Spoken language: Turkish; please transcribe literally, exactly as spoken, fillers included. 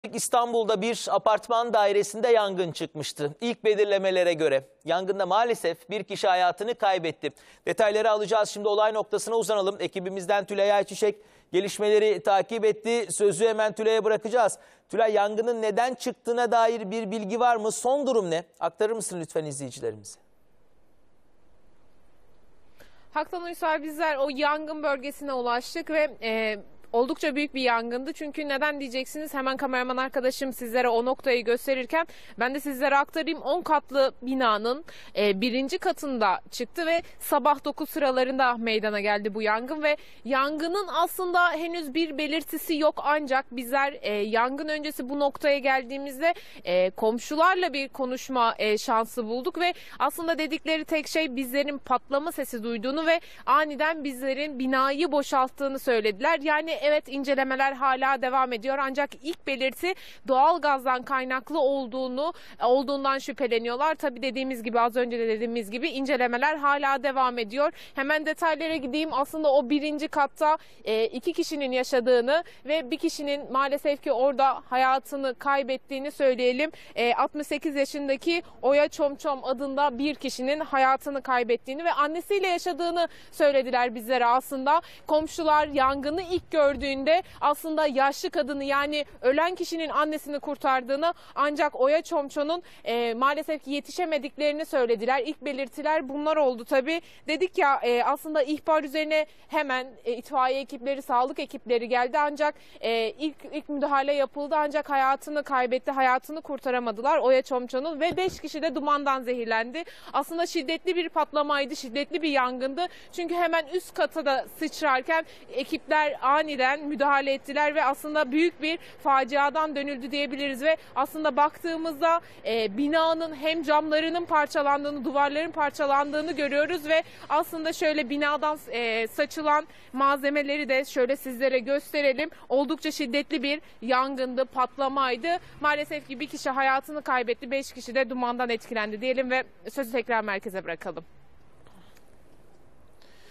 İstanbul'da bir apartman dairesinde yangın çıkmıştı. İlk belirlemelere göre yangında maalesef bir kişi hayatını kaybetti. Detayları alacağız. Şimdi olay noktasına uzanalım. Ekibimizden Tülay Ayçiçek gelişmeleri takip etti. Sözü hemen Tülay'a bırakacağız. Tülay, yangının neden çıktığına dair bir bilgi var mı? Son durum ne? Aktarır mısın lütfen izleyicilerimize? Haktan Uysal, bizler o yangın bölgesine ulaştık ve e, oldukça büyük bir yangındı. Çünkü neden diyeceksiniz, hemen kameraman arkadaşım sizlere o noktayı gösterirken ben de sizlere aktarayım. on katlı binanın e, birinci katında çıktı ve sabah dokuz sıralarında meydana geldi bu yangın ve yangının aslında henüz bir belirtisi yok, ancak bizler e, yangın öncesi bu noktaya geldiğimizde e, komşularla bir konuşma e, şansı bulduk ve aslında dedikleri tek şey bizlerin patlama sesi duyduğunu ve aniden bizlerin binayı boşalttığını söylediler. Yani evet, incelemeler hala devam ediyor, ancak ilk belirti doğal gazdan kaynaklı olduğunu olduğundan şüpheleniyorlar. Tabii dediğimiz gibi, az önce de dediğimiz gibi incelemeler hala devam ediyor. Hemen detaylara gideyim. Aslında o birinci katta e, iki kişinin yaşadığını ve bir kişinin maalesef ki orada hayatını kaybettiğini söyleyelim. E, altmış sekiz yaşındaki Oya Çomçom adında bir kişinin hayatını kaybettiğini ve annesiyle yaşadığını söylediler bizlere. Aslında komşular yangını ilk gördüğünde aslında yaşlı kadını, yani ölen kişinin annesini kurtardığını, ancak Oya Çomçom'un e, maalesef ki yetişemediklerini söylediler. İlk belirtiler bunlar oldu tabii. Dedik ya, e, aslında ihbar üzerine hemen e, itfaiye ekipleri, sağlık ekipleri geldi, ancak e, ilk ilk müdahale yapıldı, ancak hayatını kaybetti, hayatını kurtaramadılar Oya Çomçom'un ve beş kişi de dumandan zehirlendi. Aslında şiddetli bir patlamaydı, şiddetli bir yangındı. Çünkü hemen üst kata da sıçrarken ekipler aniden müdahale ettiler ve aslında büyük bir faciadan dönüldü diyebiliriz ve aslında baktığımızda e, binanın hem camlarının parçalandığını, duvarların parçalandığını görüyoruz ve aslında şöyle binadan e, saçılan malzemeleri de şöyle sizlere gösterelim. Oldukça şiddetli bir yangındı, patlamaydı. Maalesef ki bir kişi hayatını kaybetti, beş kişi de dumandan etkilendi diyelim ve sözü tekrar merkeze bırakalım.